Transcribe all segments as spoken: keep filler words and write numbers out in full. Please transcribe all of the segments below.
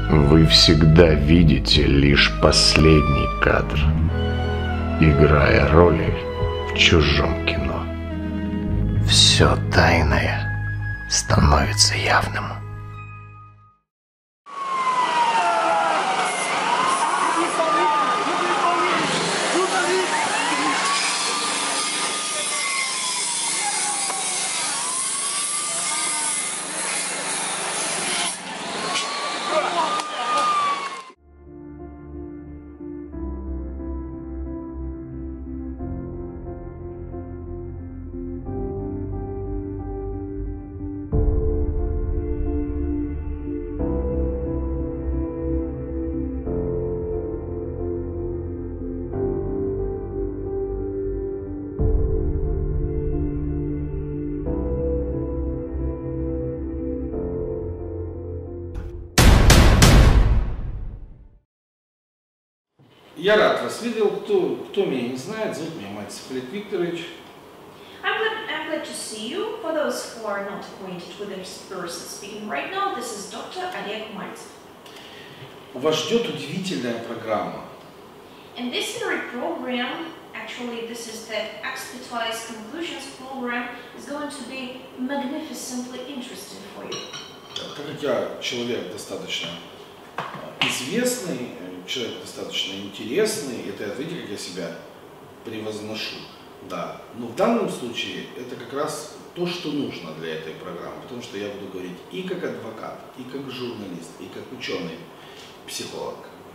Вы всегда видите лишь последний кадр, играя роли в чужом кино. Все тайное становится явным. Я рад вас видел. Кто, кто меня не знает, зовут меня Мальцев Олег Викторович. I'm glad, I'm glad to see you. For those who are not acquainted with this person speaking right now, this is Doctor Олег Мальцев. Вас ждет удивительная программа. And this very program, actually this is the Expertise Conclusions program, is going to be magnificently interesting for you. Так как я человек достаточно известный, человек достаточно интересный, это, видите, как я себя превозношу, да. Но в данном случае это как раз то, что нужно для этой программы, потому что я буду говорить и как адвокат, и как журналист, и как ученый, психолог.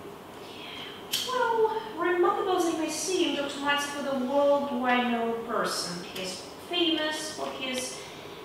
Well, remarkable as it may seem, Doctor Mальцев is a worldwide known person. He is famous for his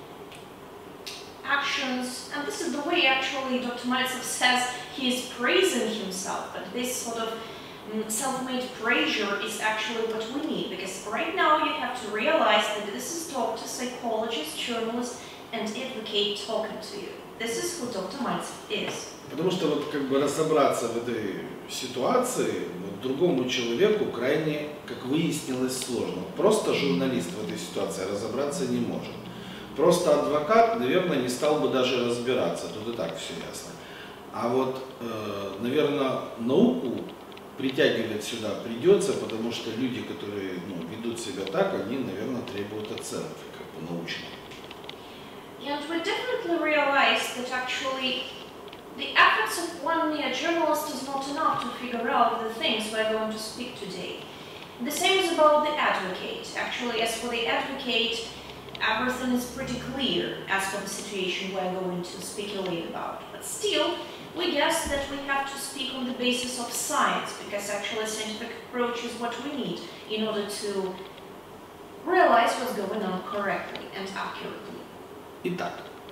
actions, and this is the way actually Doctor Mальцев says he is praising himself, but this sort of um, self-made pressure is actually what we need, because right now you have to realize that this is doctor, psychologist, journalist and advocate talking to you. This is who Doctor Mальцев is. Потому что вот как бы разобраться в этой ситуации вот, другому человеку крайне, как выяснилось, сложно. Просто журналист в этой ситуации разобраться не может. Просто адвокат, наверное, не стал бы даже разбираться, тут и так все ясно. А вот, э, наверное, науку притягивать сюда придется, потому что люди, которые ну, ведут себя так, они, наверное, требуют оценки, как бы научной. And we definitely realize that actually the efforts of one mere journalist is not enough to figure out the things we're going to speak today. The same is about the advocate. Actually, as for the advocate, everything is pretty clear as for the situation we're going to speculate about. But still, we guess that we have to speak on the basis of science, because actually scientific approach is what we need in order to realize what's going on correctly and accurately. Итак,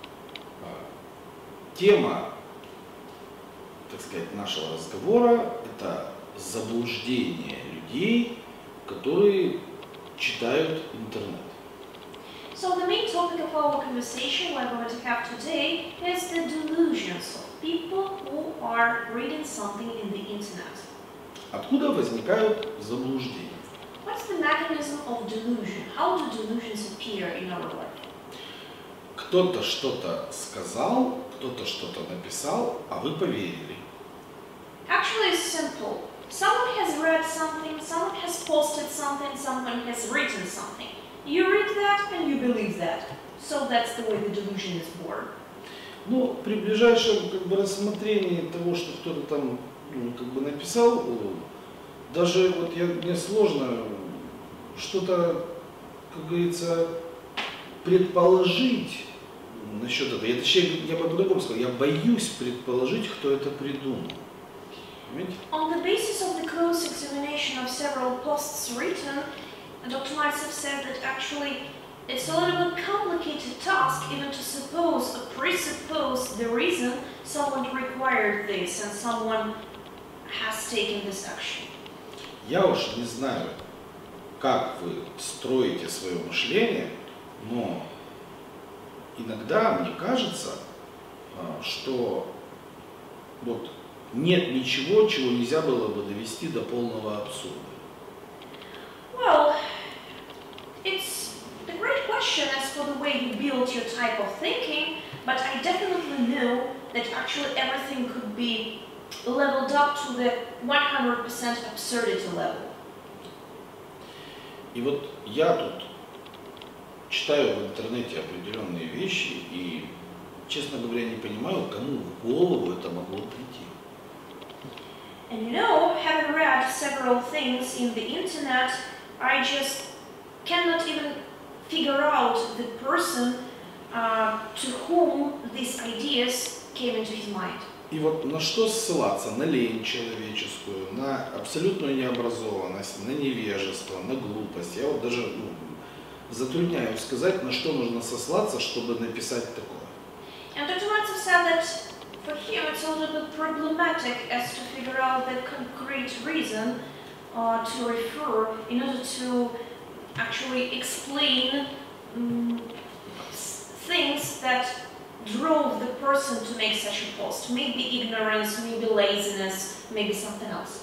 тема, так сказать, нашего разговора – это заблуждение людей, которые читают интернет. So the main topic of our conversation we're going to have today is the delusions of people who are reading something in the internet. Откуда возникают заблуждения? What's the mechanism of delusion? How do delusions appear in our life? Кто-то что-то сказал, кто-то что-то написал, а вы поверили. Actually, it's simple. Someone has read something, someone has posted something, someone has written something. You read that and you believe that. So that's the way the delusion is born. Ну, при ближайшем как бы рассмотрении того, что кто-то там ну, как бы написал, даже вот я, мне сложно что-то, как говорится, предположить насчет этого. Я, точнее, я бы по-другому сказал, я боюсь предположить, кто это придумал. Понимаете? On the basis of the close examination of several posts written, Doctor Mальцев said that actually it's a little bit complicated task even to suppose or presuppose the reason someone required this and someone has taken this action. Я уж не знаю, как вы строите свое мышление, но иногда мне кажется, что вот нет ничего, чего нельзя было бы довести до полного абсурда. Well, it's the great question as for the way you build your type of thinking, but I definitely know that actually everything could be leveled up to the one hundred percent absurdity level. И вот я тут читаю в интернете определенные вещи и, честно говоря, не понимаю, кому в голову это могло прийти. And you know, having read several things in the internet, I just cannot even figure out the person uh, to whom these ideas came into his mind. И вот на что ссылаться? На лень человеческую, на абсолютную необразованность, на невежество, на глупость. Я вот даже ну, затрудняюсь сказать, на что нужно сослаться, чтобы написать такое. And Doctor Maltsev said that for him it's a little bit problematic as to figure out the concrete reason uh, to refer in order to actually explain um, things that drove the person to make such a post. Maybe ignorance, maybe laziness, maybe something else.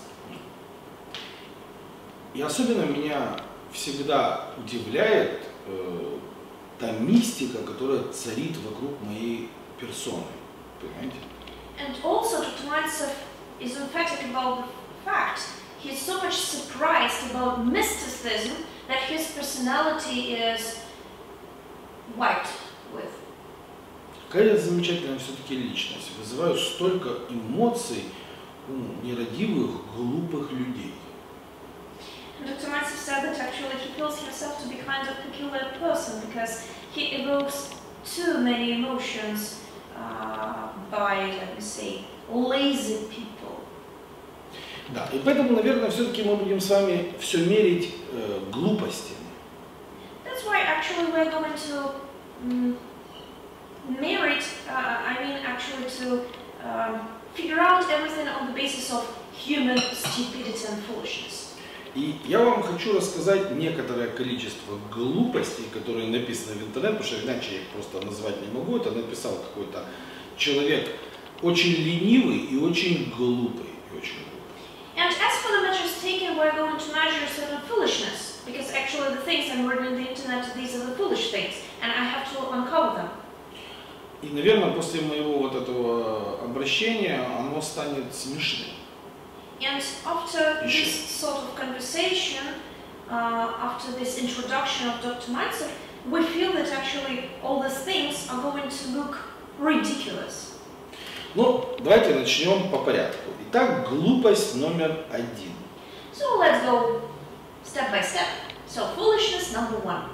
И особенно меня всегда удивляет э, та мистика, которая царит вокруг моей персоны. Понимаете? And also Doctor Maltsev is emphatic about the fact he's so much surprised about mysticism that his personality is wiped with. Какая замечательная все-таки личность. Вызываю столько эмоций у нерадивых, глупых людей. And Doctor Maltsev said that actually he feels himself to be kind of peculiar person because he evokes too many emotions uh, by, let me say, lazy people. Да, и поэтому, наверное, все-таки мы будем с вами все мерить э, глупостями. That's why actually we're going to um, merit, uh, I mean actually to um, figure out everything on the basis of human stupidity and foolishness. И я вам хочу рассказать некоторое количество глупостей, которые написаны в интернете, потому что иначе я их просто назвать не могу. Это написал какой-то человек очень ленивый и очень глупый. И очень глупый. And as for the measures taken, we're going to measure certain foolishness, because actually the things I'm reading on the internet, these are the foolish things, and I have to uncover them. И, наверное, после моего вот этого обращения оно станет смешным. And after this sort of conversation, uh, after this introduction of Doctor Maltsev, we feel that actually all these things are going to look ridiculous. Ну, давайте начнем по порядку. Итак, глупость номер один. So let's go step by step. So foolishness number one.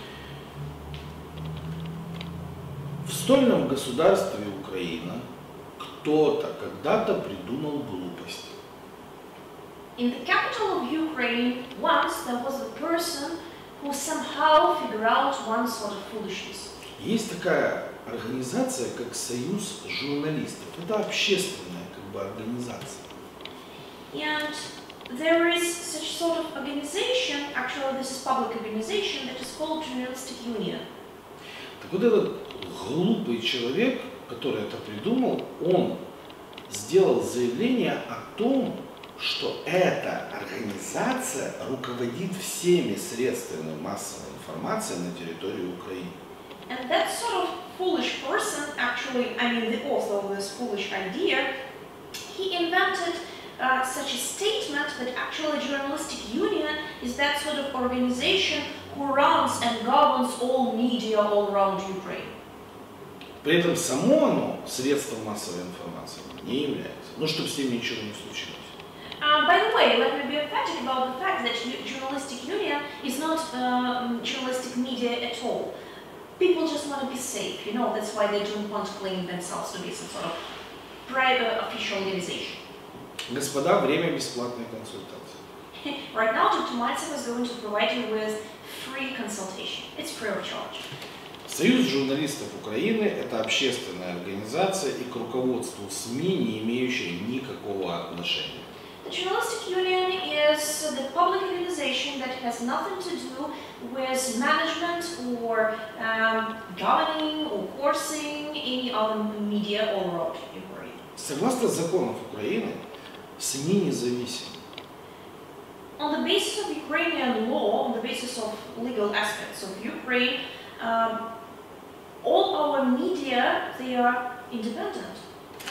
В стольном государстве Украина кто-то когда-то придумал глупость. In the capital of Ukraine, once there was a person who somehow figured out one sort of foolishness. Есть такая организация, как Союз журналистов. Это общественная как бы организация. And there is such sort of organization, actually this is public organization, that is called Journalistic Union. Так вот этот глупый человек, который это придумал, он сделал заявление о том, что эта организация руководит всеми средствами массовой информации на территории Украины. And that sort of foolish person, actually, I mean the author of this foolish idea, he invented uh, such a statement that actually Journalistic Union is that sort of organization who runs and governs all media all around Ukraine. При этом само оно средством массовой информации не является. Ну, чтобы с ним ничего не случилось. Uh, by the way, let me be emphatic about the fact that Journalistic Union is not uh, journalistic media at all. People just want to be safe, you know, that's why they don't want to claim themselves to be some sort of private official organization. Господа, время бесплатной консультации. Right now, Doctor Maltsev is going to provide you with free consultation. It's free of charge. Союз журналистов Украины – это общественная организация и к руководству СМИ, не имеющая никакого отношения. The Journalistic Union is the public organization that has nothing to do with management or um, governing or coursing any other media all around Ukraine. Согласно законам Украины, СМИ независимы. On the basis of Ukrainian law, on the basis of legal aspects of Ukraine, um, all our media, they are independent.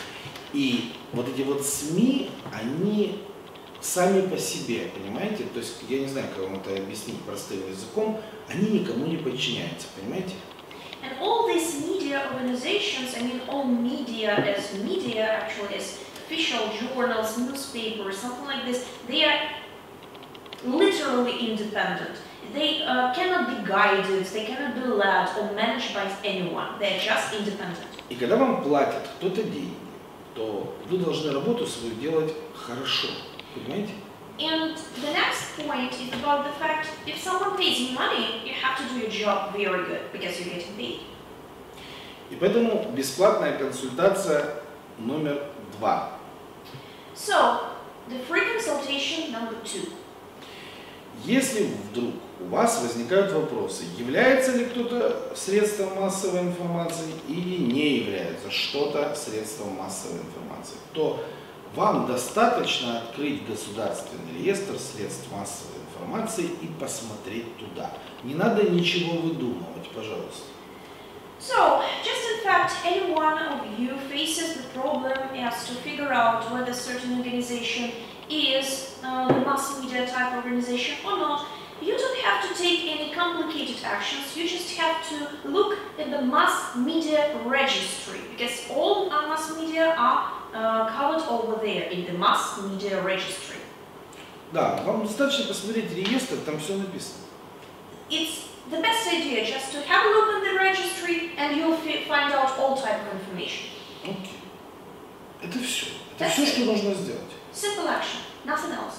И вот эти вот СМИ, они сами по себе, понимаете? То есть, я не знаю, как вам это объяснить простым языком, они никому не подчиняются, понимаете? And all these media organizations, I mean all media as media actually as official journals, newspapers, something like this, they are literally independent. They uh, cannot be guided, they cannot be led or managed by anyone. They are just independent. И когда вам платят кто-то деньги, то вы должны работу свою делать хорошо, понимаете? And the next point is about the fact if someone pays you money, you have to do your job very good because you're getting paid. И поэтому бесплатная консультация номер два. So, the free consultation number two. Если вдруг у вас возникают вопросы, является ли кто-то средством массовой информации или не является что-то средством массовой информации, то вам достаточно открыть государственный реестр средств массовой информации и посмотреть туда. Не надо ничего выдумывать, пожалуйста. So, just in fact, any one of you faces the problem as to figure out whether a certain organization is uh, a mass media type organization or not. You don't have to take any complicated actions, you just have to look at the mass media registry, because all our mass media are uh, covered over there in the mass media registry. Да, вам достаточно посмотреть реестр, там все написано. It's the best idea just to have a look at the registry and you'll find out all type of information. Окей. Это все. Это That's все, it. что нужно сделать. Simple action, nothing else.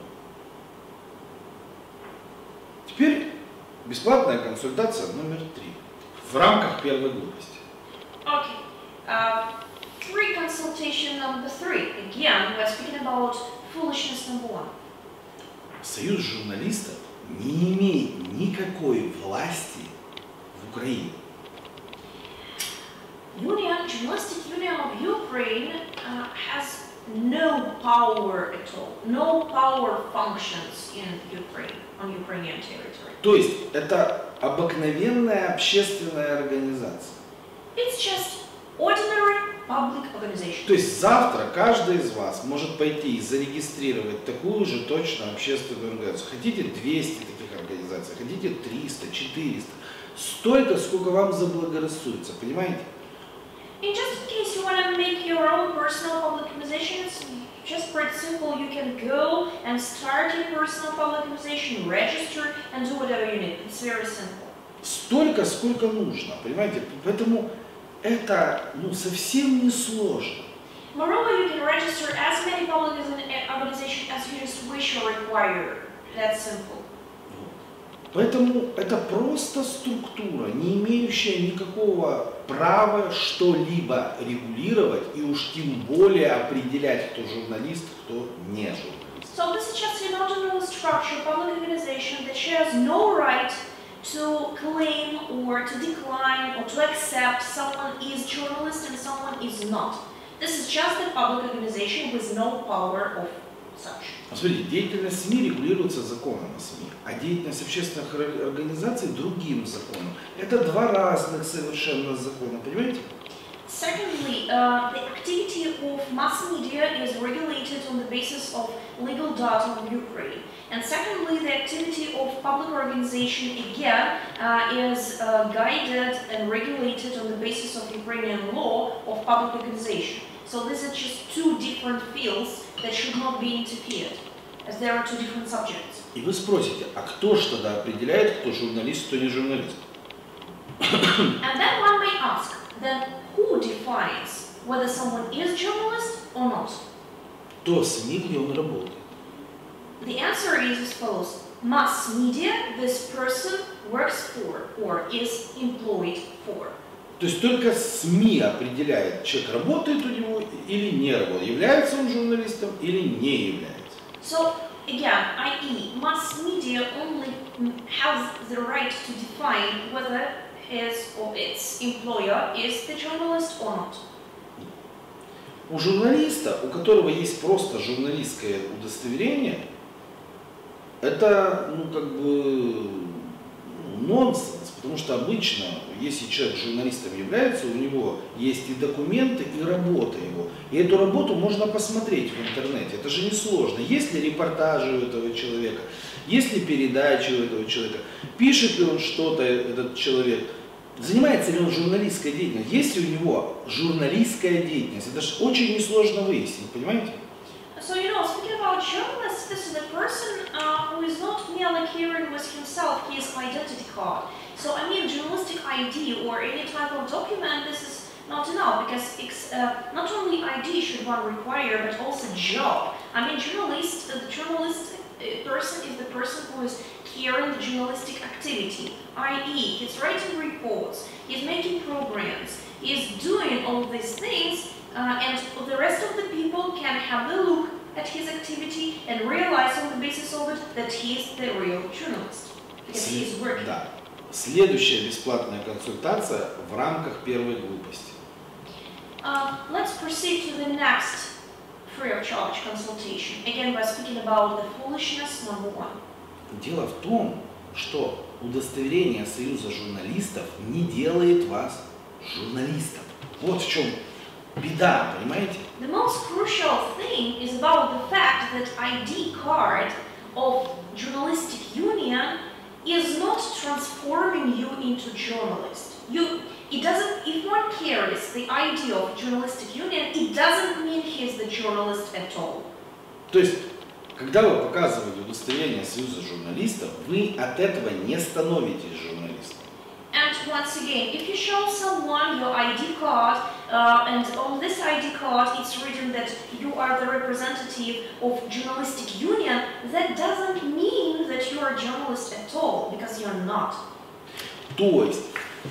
Теперь бесплатная консультация номер три в рамках первой глупости. Okay. Uh, free consultation number three. Again, we're speaking about foolishness number one. Союз журналистов не имеет никакой власти в Украине. Union, Journalistic Union of Ukraine uh, has no power at all. No power functions in Ukraine, on Ukrainian territory. То есть это обыкновенная общественная организация. It's just ordinary public organization. То есть завтра каждый из вас может пойти и зарегистрировать такую же точно общественную организацию. Хотите двести таких организаций, хотите триста, четыреста. Столько, сколько вам заблагорассудится, понимаете? In just in case you want to make your own personal public organization, it's just pretty simple. You can go and start your personal public organization, register, and do whatever you need. It's very simple. Столько, сколько нужно, понимаете? Поэтому это ну, совсем не сложно. Moreover, you can register as many public organizations as you just wish or require. That's simple. Поэтому это просто структура, не имеющая никакого права что-либо регулировать и уж тем более определять, кто журналист, кто не журналист. So this is just an ordinary structure, public organization that shares no right to claim or to decline or to accept someone is journalist and someone is not. This is just a public organization with no power of such. Смотрите, деятельность СМИ регулируется законом о СМИ, а деятельность общественных организаций другим законом. Это два разных совершенно закона, понимаете? Secondly, uh, the activity of mass media is regulated on the basis of legal data of Ukraine. And secondly, the activity of public organization again uh, is uh, guided and regulated on the basis of Ukrainian law of public organization. So these are just two different fields that should not be interfered, as there are two different subjects. И вы спросите, а кто же тогда определяет, кто журналист, кто не журналист? And then one may ask, then who defines whether someone is journalist or not? То СМИ, где он работает. The answer is as follows. Mass media, this person works for or is employed for. То есть только СМИ определяет, человек работает у него или не работает, является он журналистом или не является. So again, that is, mass media only has the right to define whether his or its employer is the journalist or not. У журналиста, у которого есть просто журналистское удостоверение, это ну как бы нонсенс. Потому что обычно, если человек журналистом является, у него есть и документы, и работа его. И эту работу можно посмотреть в интернете. Это же несложно. Есть ли репортажи у этого человека, есть ли передачи у этого человека, пишет ли он что-то, этот человек, занимается ли он журналистской деятельностью, есть ли у него журналистская деятельность. Это же очень несложно выяснить, понимаете? So, you know, speaking about journalists, this is a person uh, who is not merely carrying with himself his identity card. So, I mean, journalistic I D or any type of document, this is not enough, because it's, uh, not only I D should one require, but also job. I mean, journalist, uh, the journalist uh, person is the person who is carrying the journalistic activity, that is, he's writing reports, he's making programs, he's doing all these things. Uh, and the rest of the people can have a look at his activity and realize on the basis of it that he is the real journalist, because he is working. Да. Следующая бесплатная консультация в рамках первой глупости. Uh, let's proceed to the next free of charge consultation, again by speaking about the foolishness number one. Дело в том, что удостоверение Союза журналистов не делает вас журналистом. Вот в чем беда, понимаете? The most crucial thing is about the fact that I D card of journalistic union is not transforming you into journalist. You, it doesn't, if one carries the I D of journalistic union, it doesn't mean he is the journalist at all. То есть, когда вы показываете удостоверение Союза журналистов, вы от этого не становитесь журналистом. And once again, if you show someone your I D card, uh, and on this I D card it's written that you are the representative of journalistic union, that doesn't mean that you are a journalist at all, because you're not. То есть,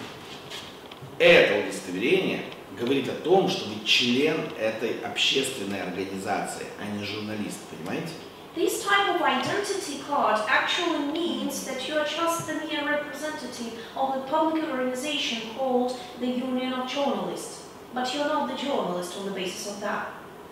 это удостоверение говорит о том, что вы член этой общественной организации, а не журналист, понимаете? This type of identity card actually means that you are just the mere representative of the public organization called the Union of Journalists, but you're not the journalist on the basis of that.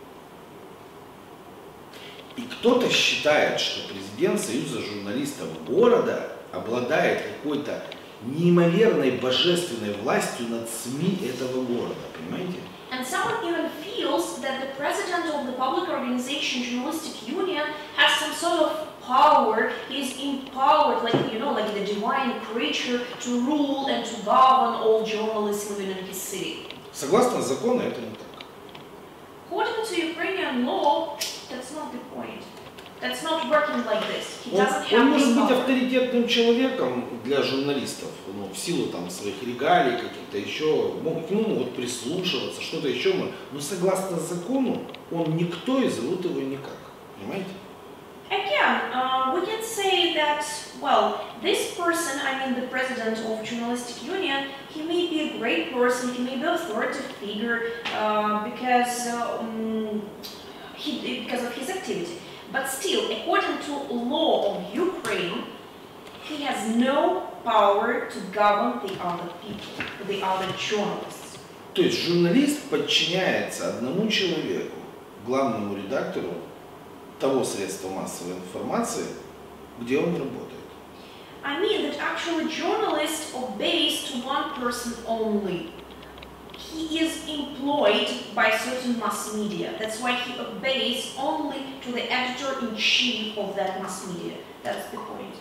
И кто-то считает, что президент Союза журналистов города обладает какой-то неимоверной божественной властью над СМИ этого города, понимаете? And someone even feels that the president of the public organization Journalistic Union has some sort of power, is empowered, like, you know, like the divine creature, to rule and to govern all journalists living in his city. Согласно закону, это не так. According to Ukrainian law, that's not the point. That's not working like this. He Он, doesn't он have может this быть power. авторитетным человеком для журналистов, ну, в силу там своих регалий, каких-то еще, могут, к нему могут прислушиваться, что-то еще, но согласно закону он никто и зовут его никак, понимаете? Again, uh, we can say that, well, this person, I mean the president of Journalistic Union, he may be a great person, he may be an authoritative figure uh, because, uh, um, he, because of his activity. But still, according to law of Ukraine, he has no power to govern the other people, the other journalists. То есть журналист подчиняется одному человеку, главному редактору того средства массовой информации, где он работает. I mean that actually journalist obeys to one person only. He is employed by certain mass media. That's why he obeys only to the editor-in-chief of that mass media. That's the point.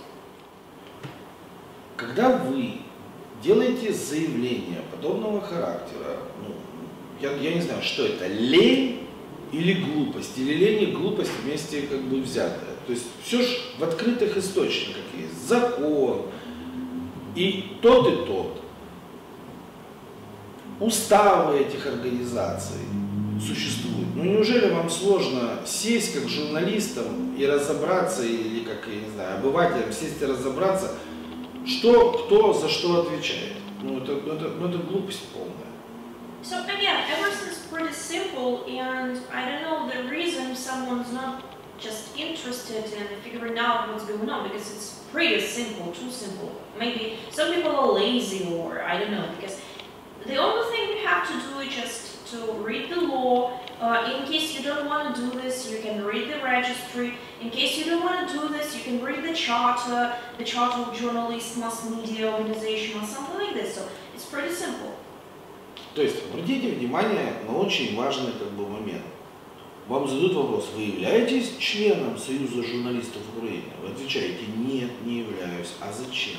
Когда вы делаете заявление подобного характера, ну, я, я не знаю, что это, лень или глупость, или лень и глупость вместе как бы взятые. То есть все же в открытых источниках есть закон, и тот, и тот. Уставы этих организаций существуют. Ну неужели вам сложно сесть как журналистам и разобраться, или как, я не знаю, обывателям сесть и разобраться, что, кто за что отвечает? Ну это, ну, это, ну, это глупость полная. So again, everything's pretty simple, and I don't know the reason someone's not just interested in figuring out what's going on, because it's pretty simple, too simple. Maybe some people are lazy, or I don't know, because the only thing you have to do is just to to read the law. Uh, in case you don't want to do this, you can read the registry. In case you don't want to do this, you can read the charter, the charter of journalists, mass media organization, or something like this. So it's pretty simple. То есть, обратите внимание на очень важный как бы момент. Вам задают вопрос, вы являетесь членом Союза журналистов Украины? Вы отвечаете, нет, не являюсь. А зачем?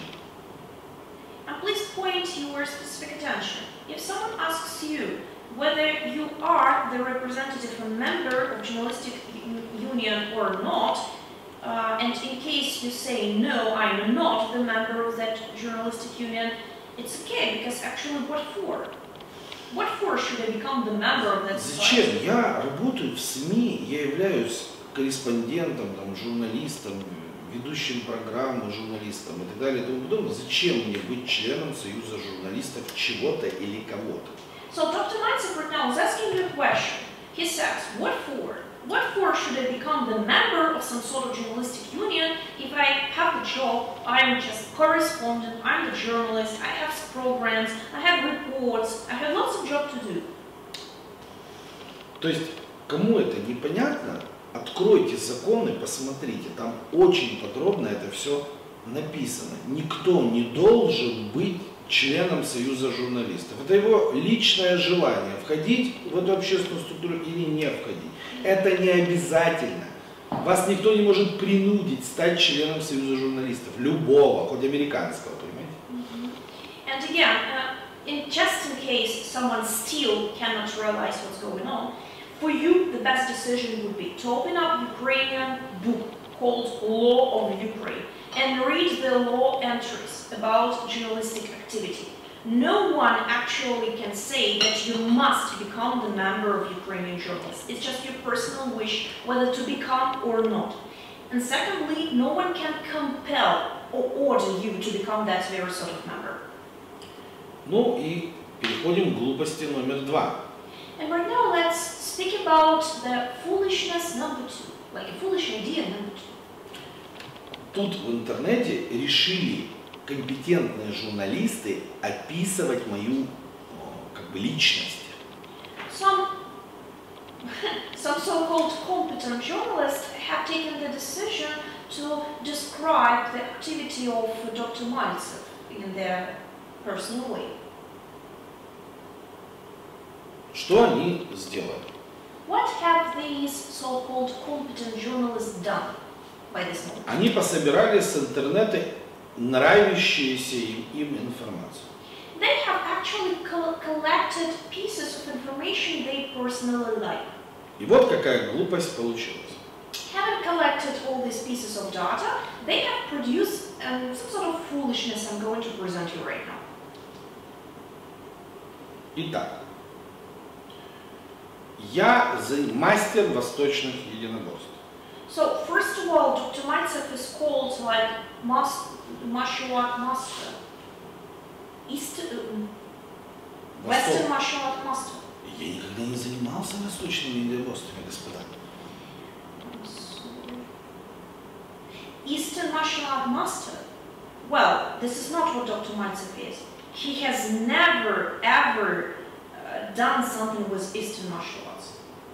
And please point your specific attention. If someone asks you whether you are the representative or member of journalistic union or not, uh, and in case you say no, I'm not the member of that journalistic union, it's okay, because actually what for? What for should I become the member of that society? Зачем? Я работаю в СМИ, я являюсь корреспондентом, там, журналистом, ведущим программы, журналистом и так далее и тому подобное. Зачем мне быть членом Союза журналистов чего-то или кого-то? So Doctor Mальцев right now is asking you a question. He says, what for? What for should I become the member of some sort of journalistic union if I have the job, I'm just correspondent, I'm the journalist, I have programs, I have reports, I have lots of job to do. То есть, кому это непонятно, откройте законы, посмотрите, там очень подробно это все написано. Никто не должен быть членом Союза журналистов. Это его личное желание, входить в эту общественную структуру или не входить. Это не обязательно. Вас никто не может принудить стать членом Союза журналистов. Любого, хоть американского, понимаете? Mm-hmm. And again, uh, in, just in case someone still cannot realize what's going on, for you the best decision would be to open up Ukrainian book called Law of Ukraine and read the law entries about journalistic activity. No one actually can say that you must become the member of Ukrainian journalists. It's just your personal wish whether to become or not. And secondly, no one can compel or order you to become that very sort of member. Ну и переходим к глупости номер два. And right now let's speak about the foolishness number two, like a foolish idea number two. Тут в интернете решили компетентные журналисты описывать мою как бы личность. Some, some so-called competent journalists have taken the decision to describe the activity of Doctor Mальцев in their personal way. Что они сделали? What have these so-called competent journalists done by this moment? Они пособирали с интернета нравящуюся им, им информацию. They have actually co collected pieces of information they personally like. И вот какая глупость получилась. Having collected all these pieces of data, they have produced um, some sort of foolishness I'm going to present you right now. Итак, я мастер восточных единоборств. So first of all, Doctor Mальцев is called like mas martial art master, East, uh, Western martial art master. Я никогда не занимался восточными единоборствами, господа. Eastern martial art master? Well, this is not what Doctor Mальцев is. He has never ever uh, done something with Eastern martial arts.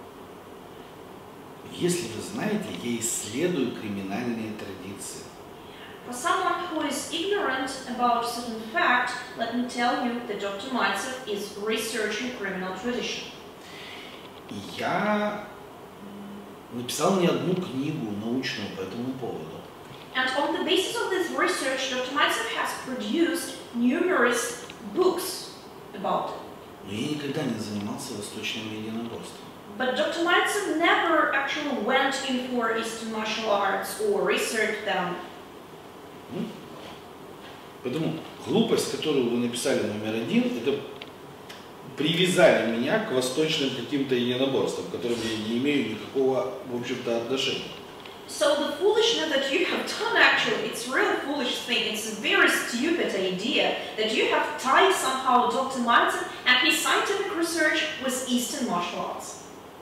Если вы знаете, я исследую криминальные традиции. For someone who is ignorant about a certain fact, let me tell you that Doctor Mальцев is researching criminal tradition. И я написал не одну книгу научную по этому поводу. And on the basis of this research, Doctor Mальцев has produced numerous books about it. Но я никогда не занимался восточным единоборством. But Doctor Mальцев never actually went in for Eastern martial arts or researched them. Поэтому глупость, которую вы написали номер один, это привязали меня к восточным каким-то единоборствам, к которым я не имею никакого, в общем-то, отношения. So the foolishness that you have done, actually, it's a really foolish thing. It's a very stupid idea that you have tied somehow Doctor Mальцев and his scientific research with Eastern martial arts.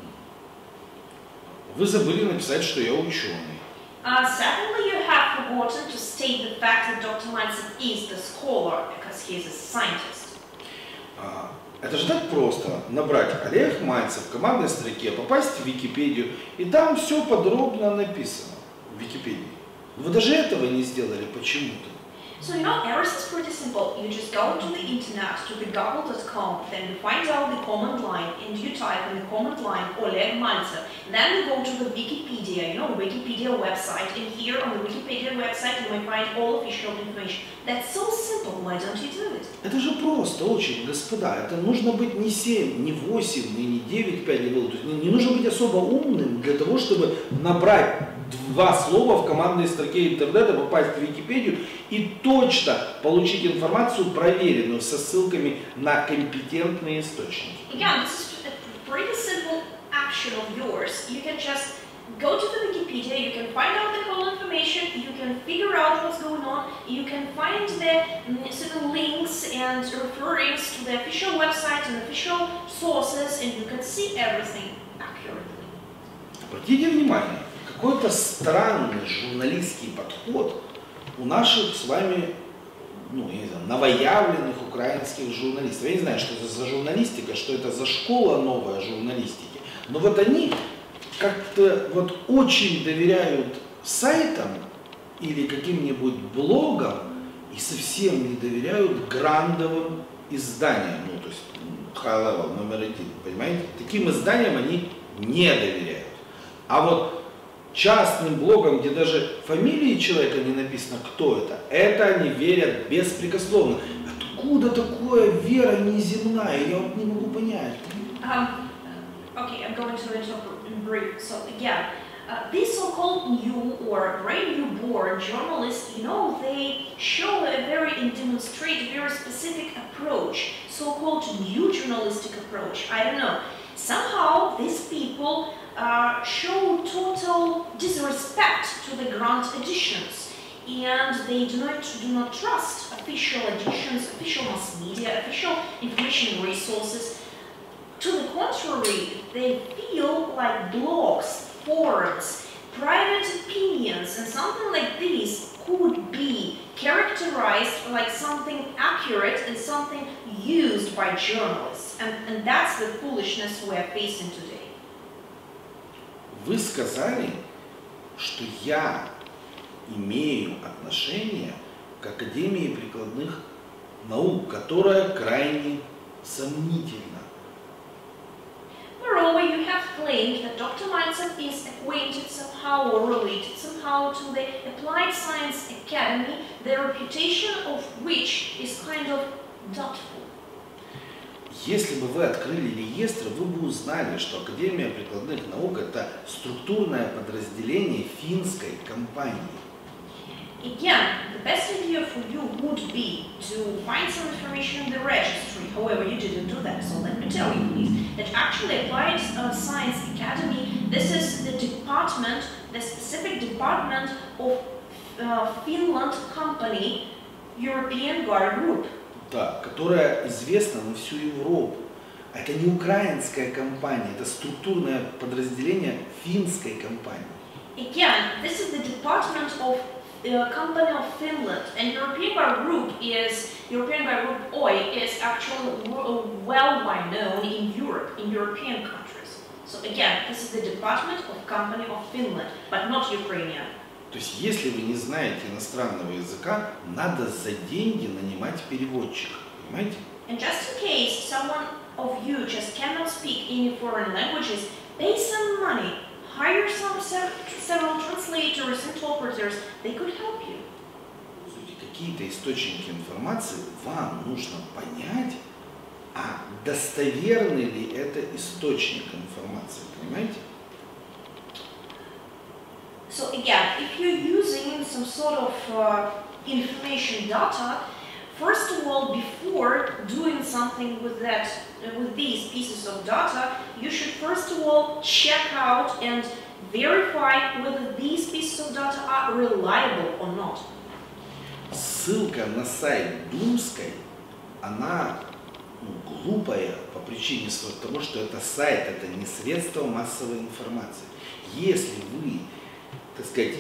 Вы забыли написать, что я ученый. Uh, secondly, you have forgotten to state the fact that Doctor Mальцев is the scholar because he is a scientist. А, Это же так просто набрать Олег Мальцев в командной строке, попасть в Википедию, и там все подробно написано в Википедии. Вы даже этого не сделали почему-то. So you know, ours is pretty simple. You just go to the internet, to the google dot com, then you find out the command line, and you type in the command line Oleg Maltsev. Then you go to the Wikipedia, you know, Wikipedia website, and here on the Wikipedia website you may find all official information. That's so simple. Why don't you do it? Это же просто очень, господа. Это нужно быть не семь, не восемь, и не девять, пять левел. То есть не нужно быть особо умным для того, чтобы набрать два слова в командной строке интернета, попасть в Википедию и точно получить информацию, проверенную, со ссылками на компетентные источники. Again, this is a pretty simple action of yours. You can just go to the Wikipedia, you can find out the whole information, you can figure out what's going on, you can find the mm, certain links and reference to the official website and official sources, and you can see everything accurately. Обратите внимание, какой-то странный журналистский подход у наших с вами, ну, я не знаю, новоявленных украинских журналистов. Я не знаю, что это за журналистика, что это за школа новая журналистики, но вот они как-то вот очень доверяют сайтам или каким-нибудь блогам и совсем не доверяют грандовым изданиям, ну, то есть high level, номер один, понимаете? Таким изданиям они не доверяют. А вот частным блогам, где даже фамилии человека не написано, кто это, это они верят беспрекословно. Откуда такое вера неземная? Я вот не могу понять. Um, okay, I'm going to interpret in brief. So again, uh, these so-called new or brand new born journalists, you know, they show a very and demonstrate a very specific approach, so-called new journalistic approach. I don't know. Somehow these people uh, show total disrespect to the grant editions, and they do not do not trust official editions, official mass media, official information resources. To the contrary, they feel like blogs, forums, private opinions, and something like this could be characterized like something accurate and something used by journalists. And, and that's the foolishness we are facing today. Вы сказали, что я имею отношение к Академии прикладных наук, которая крайне сомнительна. Moreover, you have claimed that Doctor Maltsev is acquainted somehow or related somehow to the Applied Science Academy, the reputation of which is kind of doubtful. Если бы вы открыли реестр, вы бы узнали, что Академия прикладных наук – это структурное подразделение финской компании. Again, the best idea for you would be to find some information in the registry. However, you didn't do that, so let me tell you, please, that actually Applied uh, Science Academy, this is the department, the specific department of uh, Finland company, European Guard Group. Да, которая известна на всю Европу. Это не украинская компания, это структурное подразделение финской компании. Again, this is the department of the company of Finland, and European Guard Group is European Guard Group O I is actually well known in Europe, in European countries. So again, this is the department of company of Finland, but not Ukrainian. То есть, если вы не знаете иностранного языка, надо за деньги нанимать переводчика, понимаете? And just in case someone of you just cannot speak any foreign languages, pay some money, hire some several translators, interpreters, they could help you. Какие-то источники информации вам нужно понять, а достоверный ли это источник информации, понимаете? So again, if you're using some sort of uh, information data, first of all, before doing something with that, uh, with these pieces of data, you should first of all check out and verify whether these pieces of data are reliable or not. Ссылка на сайт Думской, она ну, глупая по причине того, что это сайт, это не средство массовой информации. Если вы, так сказать,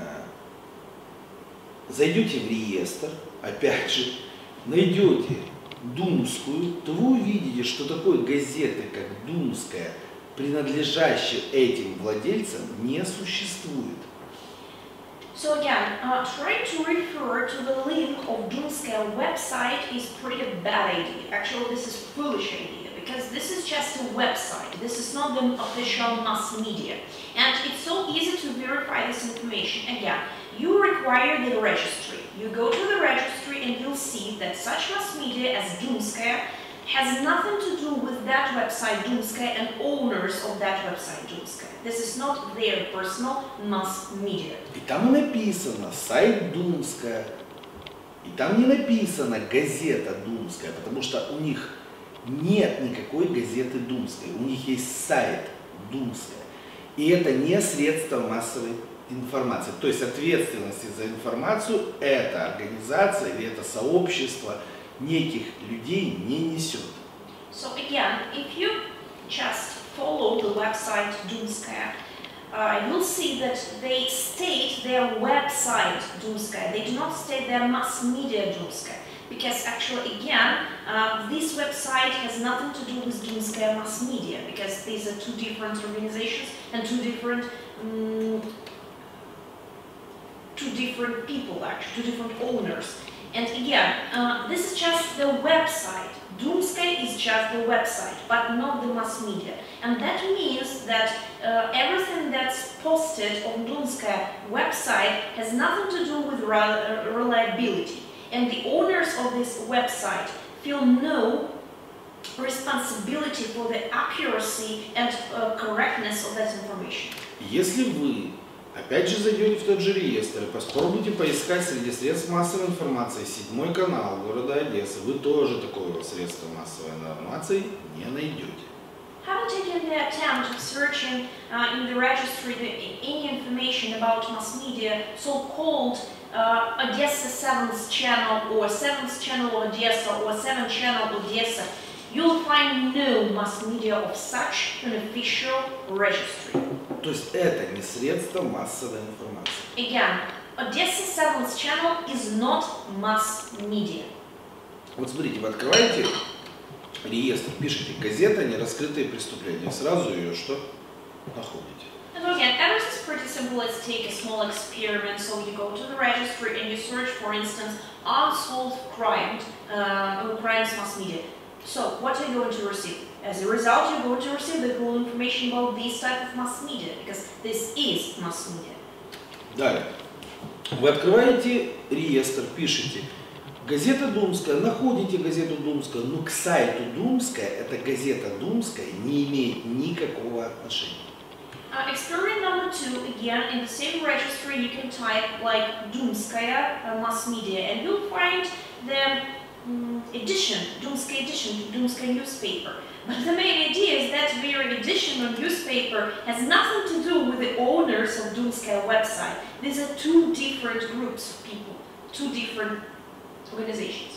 зайдете в реестр, опять же, найдете Думскую, то вы увидите, что такой газеты, как Думская, принадлежащей этим владельцам, не существует. So again, uh, trying to refer to the link of Думская website is pretty bad idea. Actually, this is foolish idea because this is just a website. This is not the official mass media. And it's so easy to verify this information. Again, you require the registry. You go to the registry and you'll see that such mass media as Думская has nothing to do with that website Думская and owners of that website Думская. This is not their personal mass media. И там и написано сайт Думская, и там не написано газета Думская, потому что у них нет никакой газеты Думской, у них есть сайт Думская. И это не средство массовой информации. То есть ответственности за информацию эта организация или это сообщество неких людей не несет. So again, if you just follow the website Думская, uh, you'll see that they state their website Думская. They do not state their mass media Думская. Because actually, again, uh, this website has nothing to do with Думская mass media, because these are two different organizations and two different um, two different people, actually, two different owners. And again, uh, this is just the website. Думская is just the website, but not the mass media. And that means that uh, everything that's posted on Думская website has nothing to do with re reliability. And the owners of this website feel no responsibility for the accuracy and uh, correctness of that information. Если вы опять же зайдете в тот же реестр и попробуйте поискать среди средств массовой информации седьмой канал города Одессы, вы тоже такого средства массовой информации не найдете. Have you taken the attempt of searching uh, in the registry the, any information about mass media, so-called uh, Odessa seventh channel or seventh channel Odessa or seventh channel Odessa? You'll find no mass media of such an official registry. То есть это не средство массовой информации. Again, Odessa seventh channel is not mass media. Вот смотрите, вы открываете реестр, пишите «газета нераскрытые преступления», сразу ее что? Находите. And again, everything is pretty simple. Let's take a small experiment. So you go to the registry and you search, for instance, unsolved crimes, uh, crimes mass media. So what are you going to receive? As a result, you're going to receive the full information about this type of mass media, because this is mass media. Далее. Вы открываете реестр, пишите «газета Думская», находите газету Думская, но к сайту Думская эта газета Думская не имеет никакого отношения. Uh, experiment number two, again, in the same registry you can type like Думская uh, mass media and you'll find the um, edition, Думская edition, Думская newspaper. But the main idea is that very edition of newspaper has nothing to do with the owners of Думская website. These are two different groups of people, two different organizations.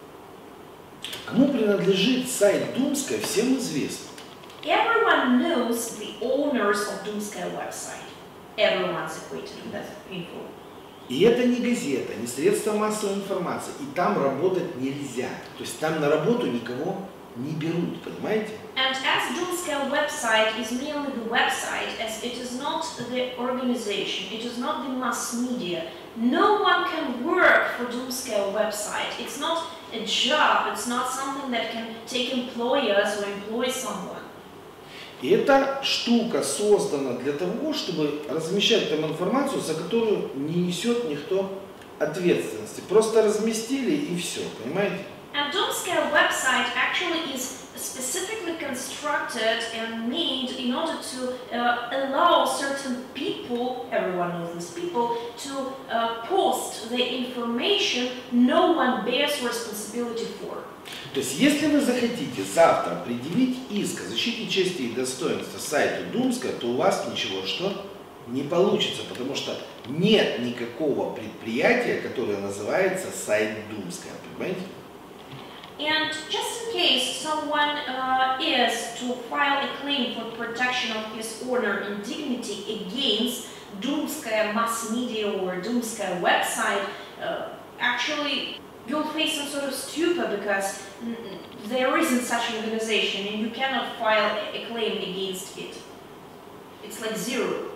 Кому принадлежит сайт Думская, всем известно. Everyone knows the owners of Думская website. Everyone's acquainted with that info. И это не газета, не средство массовой информации. И там работать нельзя. То есть там на работу никого не берут, понимаете? And as Думская website is merely the website, as it is not the organization, it is not the mass media, no one can work for Думская website. It's not a job, it's not something that can take employers or employ someone. И эта штука создана для того, чтобы размещать там информацию, за которую не несет никто ответственности. Просто разместили и все, понимаете? And Думская website actually is specifically constructed and made in order to uh, allow certain people, everyone knows these people, to uh, post the information no one bears responsibility for. То есть, если вы захотите завтра предъявить иск о защите чести и достоинства сайту Думская, то у вас ничего что не получится, потому что нет никакого предприятия, которое называется сайт Думская, понимаете? And just in case someone uh, is to file a claim for protection of his honor and dignity against Думская mass media or Думская website, uh, actually you'll face some sort of stupor because mm, there isn't such an organization and you cannot file a claim against it. It's like zero.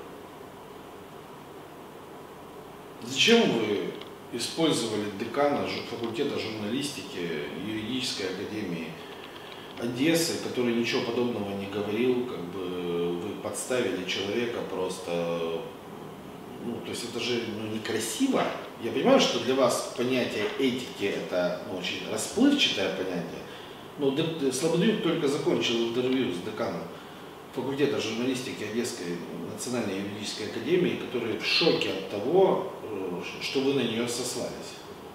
Зачем вы использовали декана факультета журналистики юридической академии Одессы, который ничего подобного не говорил, как бы вы подставили человека просто, ну, то есть это же ну, некрасиво. Я понимаю, что для вас понятие этики это ну, очень расплывчатое понятие, но Слободенюк только закончил интервью с деканом факультета журналистики Одесской национальной юридической академии, который в шоке от того, что вы на нее сослались.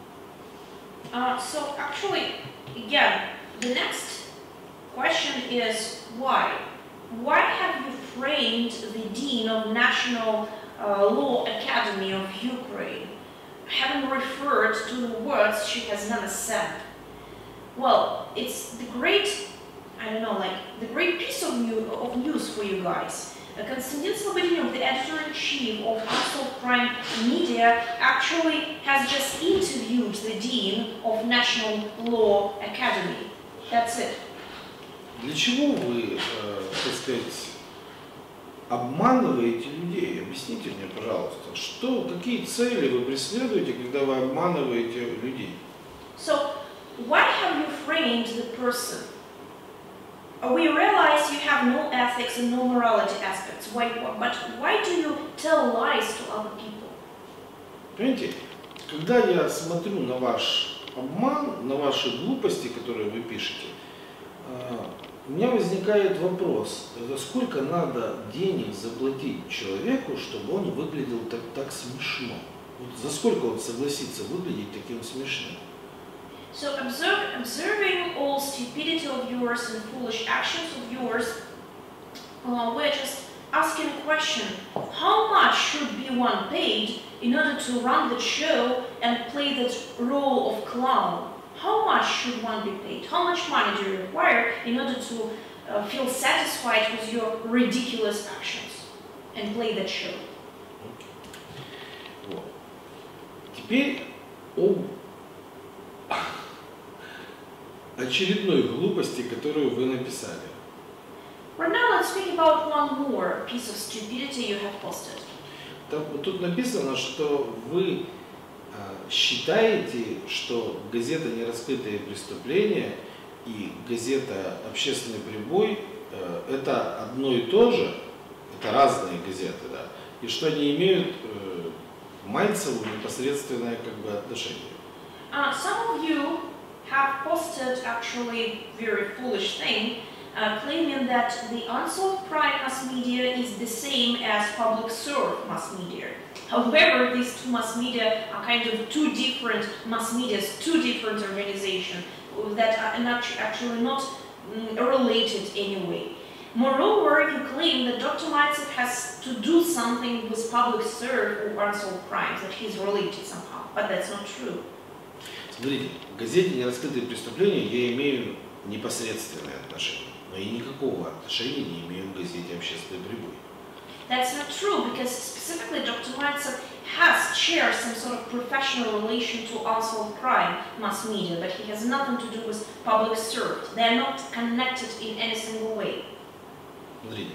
Uh, so actually, again, the next question is why? Why have you framed the Dean of National uh, Law Academy of Ukraine, having referred to the words she has never said? Well, it's the great, I don't know, like the great piece of, new, of news for you guys. Uh, Konstantin Slobodeniuk, the editor-in-chief of Unsolved Crime Media, actually has just interviewed the Dean of National Law Academy. That's it. Для чего вы, э, так сказать, обманываете людей? Объясните мне, пожалуйста, что, какие цели вы преследуете, когда вы обманываете людей? So, why have you framed the person? We realize you have no ethics and no morality aspects. Why, but why do you tell lies to other people? Понимаете, когда я смотрю на ваш обман, на ваши глупости, которые вы пишете, у меня возникает вопрос, это сколько надо денег заплатить человеку, чтобы он выглядел так, так смешно? Вот за сколько он согласится выглядеть таким смешным? So observe, observing all stupidity of yours and foolish actions of yours, uh, we're just asking a question. How much should be one paid in order to run the show and play that role of clown? How much should one be paid? How much money do you require in order to uh, feel satisfied with your ridiculous actions and play that show? Вот. Теперь о очередной глупости, которую вы написали. Right now, let's speak about one more piece of stupidity you have posted. Там, тут написано, что вы считаете, что газета «Нераскрытые преступления» и газета «Общественный прибой» – это одно и то же, это разные газеты, да, и что они имеют э, к Мальцеву непосредственное как бы отношение. Uh, some of you have posted actually very foolish thing, uh, claiming that the Unsolved Crime mass media is the same as Public Serve mass media. However, these two mass media are kind of two different mass medias, two different organizations that are not actually not mm, related anyway. Moreover, you claim that Doctor Maltsev has to do something with Public Serve or Unsolved Crimes, that he's related somehow, but that's not true. Смотрите, в газете «Нераскрытые преступления» я имею непосредственное отношение, но и никакого отношения не имею к газете «Общественный прибой». That's not true, because specifically Doctor Maltsev has shared some sort of professional relation to Unsolved Crime mass media, but he has nothing to do with Public Serve. They are not connected in any single way. Смотрите,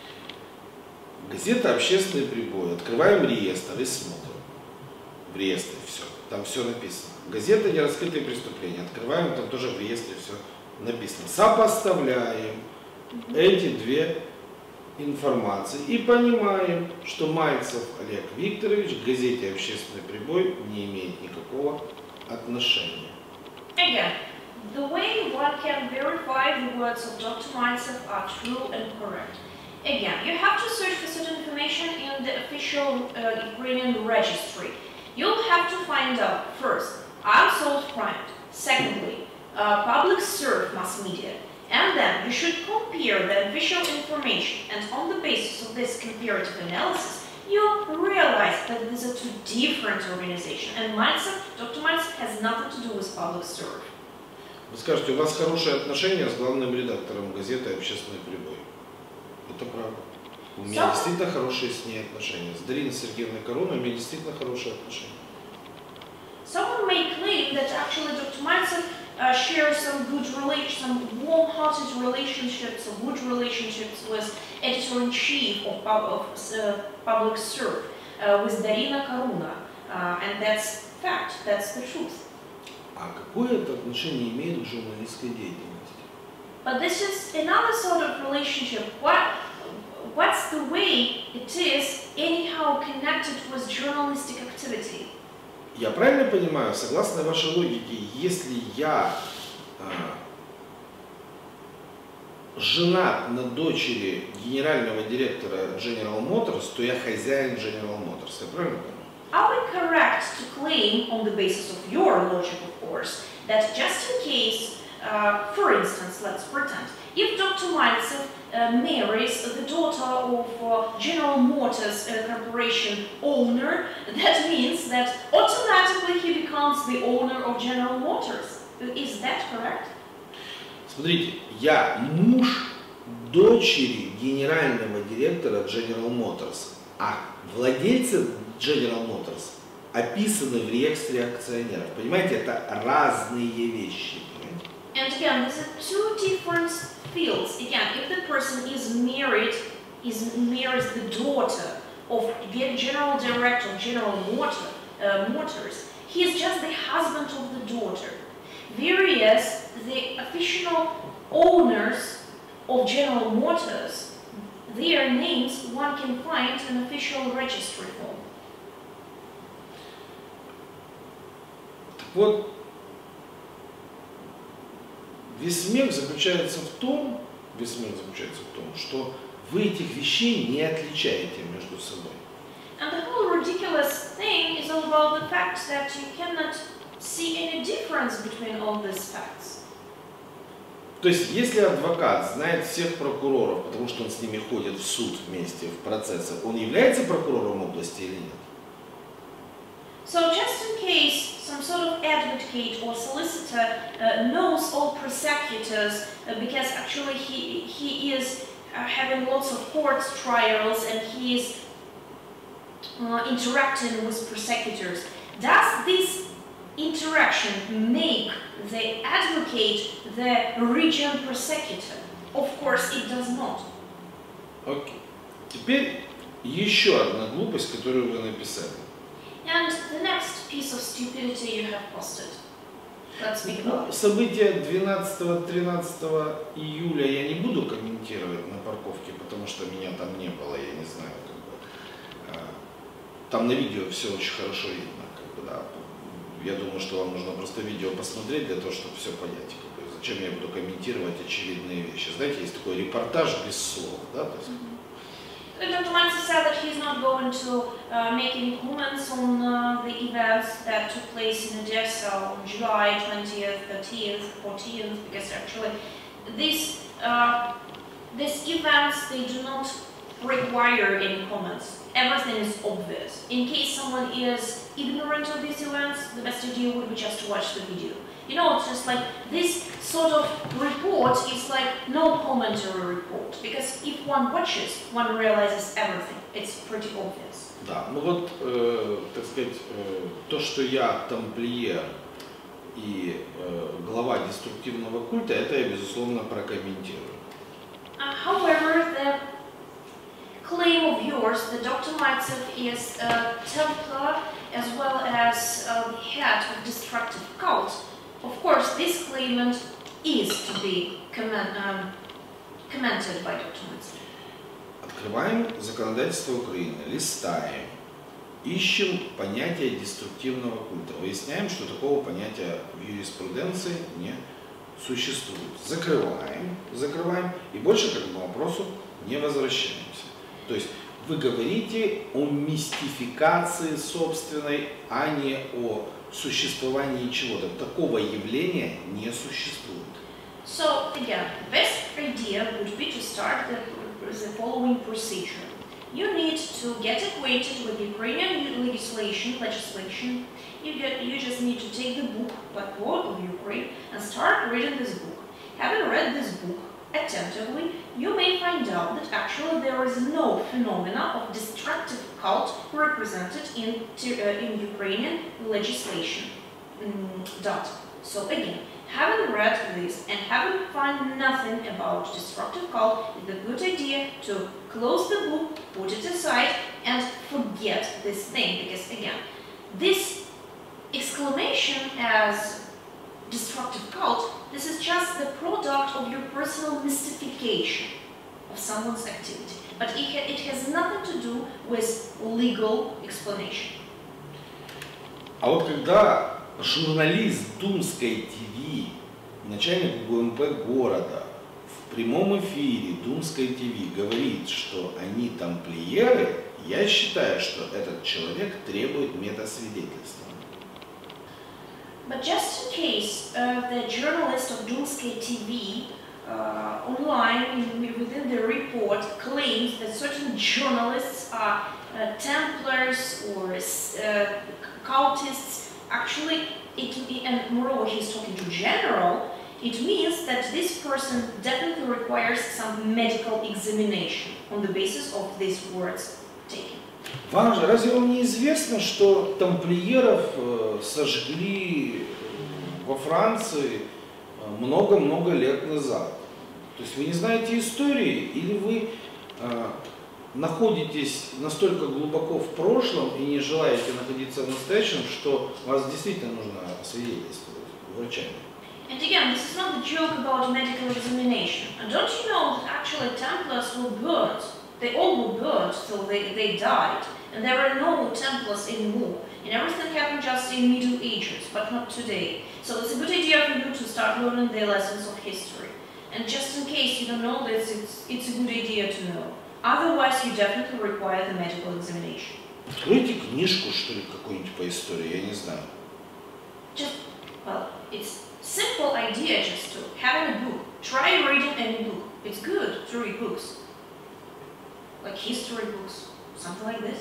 газета «Общественный прибой», открываем реестр и смотрим. В реестре все, там все написано. Газета «Нераскрытые преступления», открываем, там тоже в реестре все написано. Сопоставляем эти две информации и понимаем, что Мальцев Олег Викторович к газете «Общественный прибой» не имеет никакого отношения. Again, the way one can verify the words of Doctor Maltsev are true and correct. Again, you have to search for certain information in the official uh, Ukrainian registry. You'll have to find out first Unsolved Crime, secondly uh, Public Serve mass media, and then you should compare the official information, and on the basis of this comparative analysis, you'll realize that these are two different organizations, and Maltsev, Doctor Maltsev has nothing to do with Public Serve. Вы скажете, у вас хорошие отношения с главным редактором газеты «Общественный прибой». Это правда. У меня So, действительно хорошие с ней отношения. С Дариной Сергеевной Короной у меня действительно хорошие отношения. someone may claim that actually Doctor Mальцев uh, shares some good relation, some warm-hearted relationships, some good relationships with editor-in-chief of, of uh, Public Serve, uh, with Darina Karuna, uh, and that's fact, that's the truth. А какое это отношение имеет к журналистской деятельности? But this is another sort of relationship. What, what's the way it is anyhow connected with journalistic activity? Я правильно понимаю, согласно вашей логике, если я а, женат на дочери генерального директора General Motors, то я хозяин General Motors. Я правильно понимаю? Are we correct to claim, on the basis of your logic, of course, that just in case, uh, for instance, let's pretend, if Doctor Mальцев uh, marries the daughter of uh, General Motors uh, Corporation owner, that means that automatically he becomes the owner of General Motors? Is that correct? Смотрите, я муж дочери генерального директора General Motors, а владельцы General Motors описаны в реестре акционеров. Понимаете, это разные вещи. And again, these are two different fields. Again, if the person is married, is marries the daughter of the general director of General Motor, uh, Motors, he is just the husband of the daughter. Whereas the official owners of General Motors, their names one can find in official registry form. Вот весь смех заключается в том, весь смех заключается в том, что вы этих вещей не отличаете между собой. And the whole ridiculous thing is all about the fact that you cannot see any difference between all these facts. То есть, если адвокат знает всех прокуроров, потому что он с ними ходит в суд вместе, в процессы, он является прокурором области или нет? So just in case some sort of advocate or solicitor uh, knows all prosecutors uh, because actually he, he is uh, having lots of court trials and he is uh, interacting with prosecutors, does this interaction make the advocate the region prosecutor? Of course it does not. Окей. Теперь еще одна глупость, которую вы написали. And the next piece of stupidity you have posted. Let's speak about it. События двенадцатого-тринадцатого июля я не буду комментировать на парковке, потому что меня там не было, я не знаю, как бы. Там на видео все очень хорошо видно, как бы, да. Я думаю, что вам нужно просто видео посмотреть для того, чтобы все понять. Как бы, зачем я буду комментировать очевидные вещи? Знаете, есть такой репортаж без слов, да? То есть, Doctor Mальцев said that he's not going to uh, make any comments on uh, the events that took place in Odessa on July twentieth, thirteenth, fourteenth, because actually these, uh, these events, they do not require any comments. Everything is obvious. In case someone is ignorant of these events, the best idea would be just to watch the video. You know, it's just like this sort of report is like no commentary report, because if one watches, one realizes everything. It's pretty obvious. Да, ну вот, э, так сказать, э, то, что я тамплиер и э, глава деструктивного культа, это я, безусловно, прокомментирую. Uh, however, the claim of yours that Doctor Mальцев is a Templar as well as uh, the head of destructive cult, of course, this claimant is to be comment, um, commented by Doctor Mальцев. Открываем законодательство Украины, листаем, ищем понятие деструктивного культа, выясняем, что такого понятия в юриспруденции не существует. Закрываем, закрываем и больше к этому вопросу не возвращаемся. То есть вы говорите о мистификации собственной, а не о существовании чего-то. Такого явления не существует. So again, the best idea would be to start the, the following procedure. You need to get acquainted with Ukrainian legislation, legislation. You, get, you just need to take the book, like War of Ukraine, and start reading this book. Having read this book attentively, you may find out that actually there is no phenomena of destructive cult represented in, uh, in Ukrainian legislation. mm, data. So again, having read this and having found nothing about destructive cult, it's a good idea to close the book, put it aside, and forget this thing. Because again, this exclamation as destructive cult, this is just the product of your personal mystification of someone's activity. But it, ha it has nothing to do with legal explanation. А вот когда журналист Думской ТВ, начальник ГУМП города, в прямом эфире Думской ТВ говорит, что они тамплиеры, я считаю, что этот человек требует метасвидетельства. But just in case uh, the journalist of Думской ТВ uh, online within the report claims that certain journalists are uh, Templars or uh, cultists, actually, it, and moreover he's talking to general, it means that this person definitely requires some medical examination on the basis of these words taken. Вам же, разве вам не известно, что тамплиеров э, сожгли во Франции много-много лет назад? То есть вы не знаете истории, или вы э, находитесь настолько глубоко в прошлом и не желаете находиться в настоящем, что вас действительно нужно освидетельствовать врачами? And again, this is not the joke about medical examination. And don't you know that actually Templars were burnt? They all were burnt till they, they died. And there are no Templars anymore. And everything happened just in Middle Ages, but not today. So it's a good idea for you to start learning the lessons of history. And just in case you don't know this, it's, it's a good idea to know. Otherwise, you definitely require the medical examination. Откройте книжку, что ли, какую-нибудь по истории, я не знаю. Just, well, it's simple idea just to have a book. Try reading any book. It's good to read books. Like history books, something like this.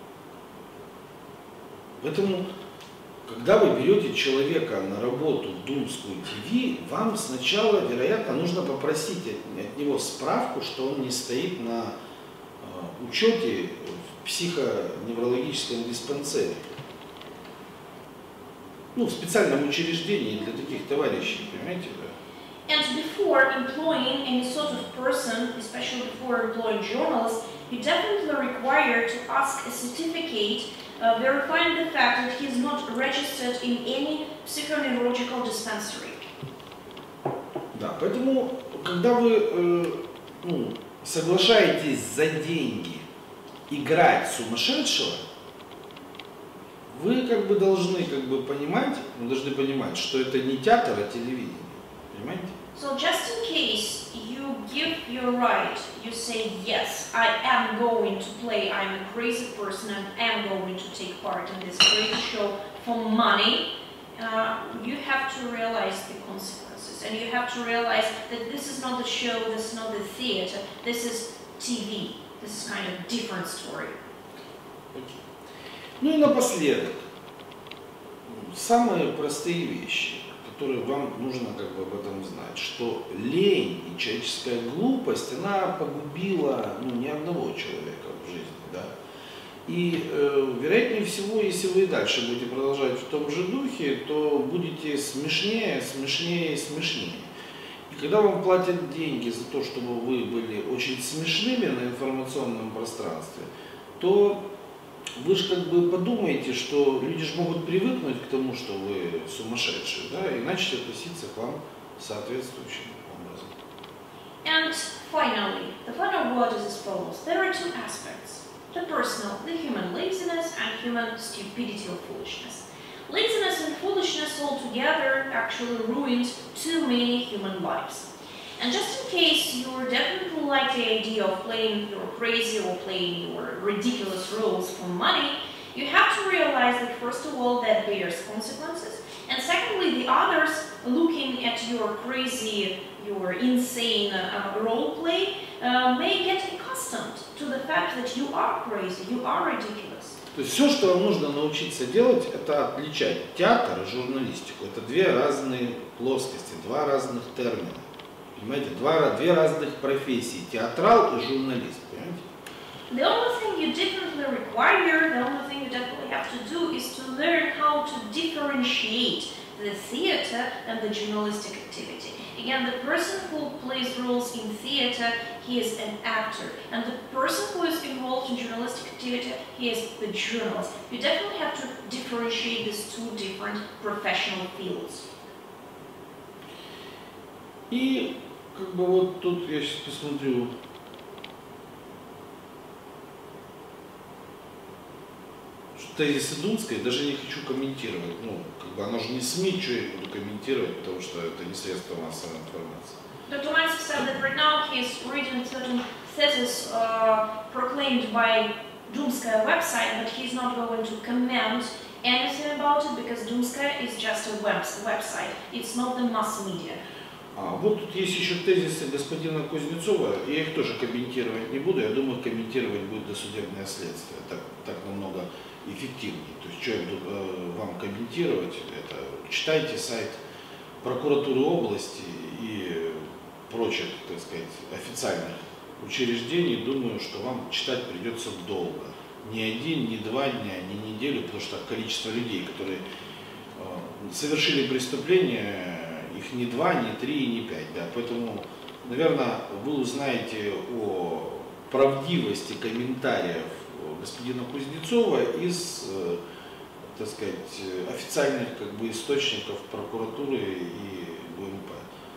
Поэтому, когда вы берете человека на работу в Думскую ТВ, вам сначала, вероятно, нужно попросить от, от него справку, что он не стоит на э, учете в психоневрологическом диспансере. Ну, в специальном учреждении для таких товарищей, понимаете? And before employing any sort of person, especially before employing journalists, you definitely require to ask a certificate uh, verifying the fact that he is not registered in any psychoneurological dispensary. Да, поэтому, когда вы э, ну, соглашаетесь за деньги играть сумасшедшего, вы как бы должны как бы понимать, вы должны понимать, что это не театр, а телевидение. Понимаете? So just in case you give your right, you say yes, I am going to play, I'm a crazy person and am going to take part in this crazy show for money, uh, you have to realize the consequences. And you have to realize that this is not the show, this is not the theater, this is T V. This is kind of different story. Okay. Ну и напоследок, самые простые вещи, которые вам нужно как бы об этом знать, что лень и человеческая глупость, она погубила ну, ни одного человека в жизни, да. И э, вероятнее всего, если вы и дальше будете продолжать в том же духе, то будете смешнее, смешнее и смешнее. И когда вам платят деньги за то, чтобы вы были очень смешными на информационном пространстве, то вы же как бы подумаете, что люди же могут привыкнуть к тому, что вы сумасшедшие, да, и начать относиться к вам соответствующим образом. And finally, the final word is as follows. There are two aspects. The personal, the human laziness, and human stupidity or foolishness. Laziness and foolishness altogether actually ruined too many human lives. And just in case you definitely like the idea of playing your crazy or playing your ridiculous roles for money, you have to realize that first of all that bears consequences, and secondly the others looking at your crazy, your insane uh, role play uh, may get accustomed to the fact that you are crazy, you are ridiculous. То есть все, что вам нужно научиться делать, это отличать театр и журналистику. Это две разные плоскости, два разных термина. Понимаете, два, две разных профессии, театрал и журналист, понимаете? The only thing you definitely require, the only thing you definitely have to do is to learn how to differentiate the theater and the journalistic activity. Again, the person who plays roles in theater, he is an actor. And the person who is involved in journalistic activity, he is the journalist. You definitely have to differentiate these two different professional fields. И как бы вот тут я сейчас посмотрю. Тезисы Думской даже не хочу комментировать. Ну, как бы оно же не СМИ, что я буду комментировать, потому что это не средство массовой информации. Doctor Mantsev said that right now he is reading certain theses uh, proclaimed by Dumskaya website, but he's not going to comment anything about it because Dumskaya is just a web website. It's not the mass media. А, вот тут есть еще тезисы господина Кузнецова, я их тоже комментировать не буду, я думаю, комментировать будет досудебное следствие, так, так намного эффективнее. То есть, что я буду э, вам комментировать, это читайте сайт прокуратуры области и прочих, так сказать, официальных учреждений, думаю, что вам читать придется долго. Ни один, ни два дня, ни неделю, потому что количество людей, которые э, совершили преступление, их не два, не три, не пять, да, поэтому, наверное, вы узнаете о правдивости комментариев господина Кузнецова из, так сказать, официальных как бы источников прокуратуры и ГУНП.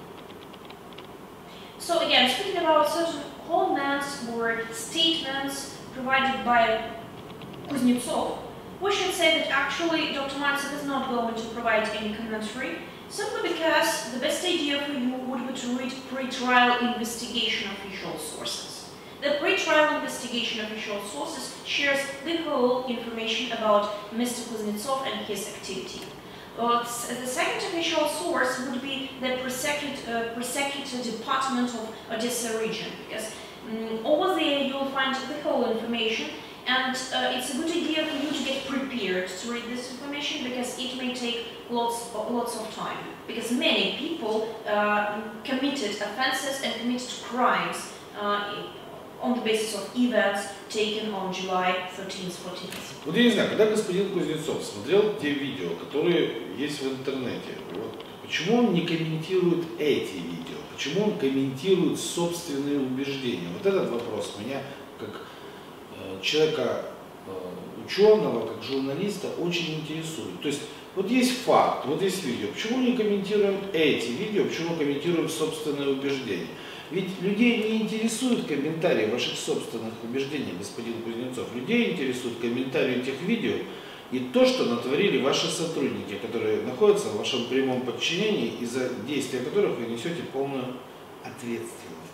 So again, speaking about certain comments or statements provided by Kuznetsov, we should say that actually Doctor Mantsev is not going to provide any commentary, simply because the best idea for you would be to read pre-trial investigation official sources. The pre-trial investigation official sources shares the whole information about Mister Kuznetsov and his activity. Uh, the second official source would be the prosecutor, uh, prosecutor department of Odessa region, because um, over there you will find the whole information, and uh, it's a good idea for you to get prepared to read this information because it may take lots, lots of time, because many people uh, committed offenses and committed crimes uh, on the basis of events taken on July thirteenth, fourteenth. Вот я не знаю, когда господин Кузнецов смотрел те видео, которые есть в интернете, вот, почему он не комментирует эти видео, почему он комментирует собственные убеждения? Вот этот вопрос меня, как э, человека э, ученого, как журналиста, очень интересует. То есть, вот есть факт, вот есть видео, почему не комментируем эти видео, почему комментируем собственные убеждения? Ведь людей не интересуют комментарии ваших собственных убеждений, господин Кузнецов. Людей интересуют комментарии этих видео и то, что натворили ваши сотрудники, которые находятся в вашем прямом подчинении и за действия которых вы несете полную ответственность.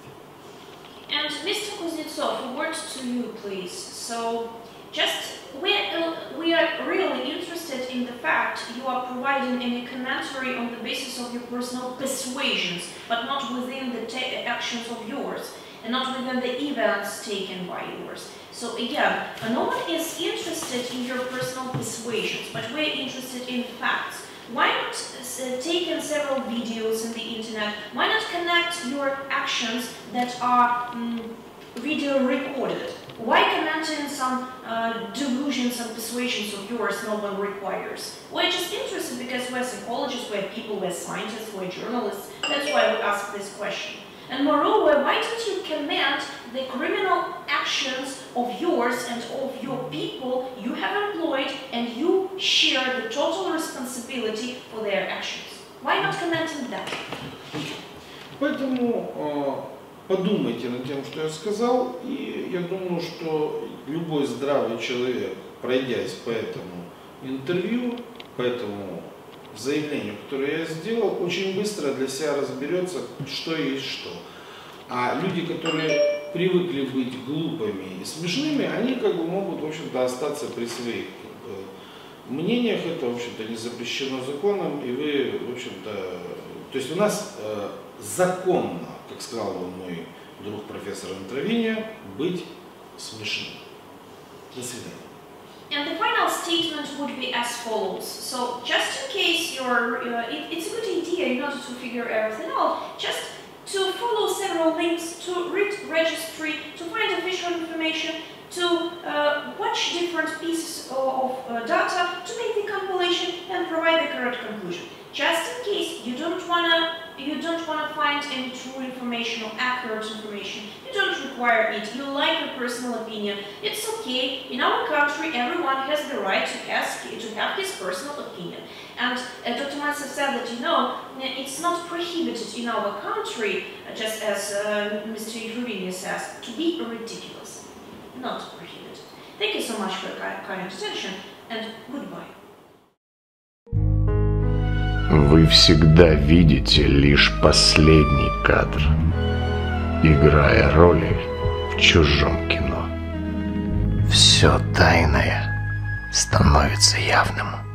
And Mister Kuznetsov, a word to you, please. So, just we uh, we are really interested in the fact you are providing any commentary on the basis of your personal persuasions, but not within the actions of yours, and not within the events taken by yours. So again, no one is interested in your personal persuasions, but we're interested in facts. Why not uh, take in several videos on the internet? Why not connect your actions that are um, video recorded? Why commenting some uh, delusions and persuasions of yours no one requires? We're just interested because we're psychologists, we're people, we're scientists, we're journalists. That's why we ask this question. And moreover, why don't you comment the criminal actions of yours and of your people you have employed and you share the total responsibility for their actions? Why not commenting that? Поэтому подумайте над тем, что я сказал, и я думаю, что любой здравый человек, пройдясь по этому интервью, по этому заявлению, которое я сделал, очень быстро для себя разберется, что есть что. А люди, которые привыкли быть глупыми и смешными, они как бы могут, в общем-то, остаться при своих как бы мнениях. Это, в общем-то, не запрещено законом, и вы, в общем-то, то есть у нас э, законно, как сказал бы мой друг профессор Антровиния, быть смешным. До свидания. And the final statement would be as follows. So, just in case you're, uh, it, it's a good idea in order to figure everything out, just to follow several links, to read registry, to find official information, find any true information or accurate information. You don't require it. You like your personal opinion. It's okay. In our country, everyone has the right to ask to have his personal opinion. And uh, Doctor Mantsev said that, you know, it's not prohibited in our country, uh, just as uh, Mister Ivrovini says, to be ridiculous. Not prohibited. Thank you so much for your kind attention, and goodbye. Вы всегда видите лишь последний кадр, играя роли в чужом кино. Все тайное становится явным.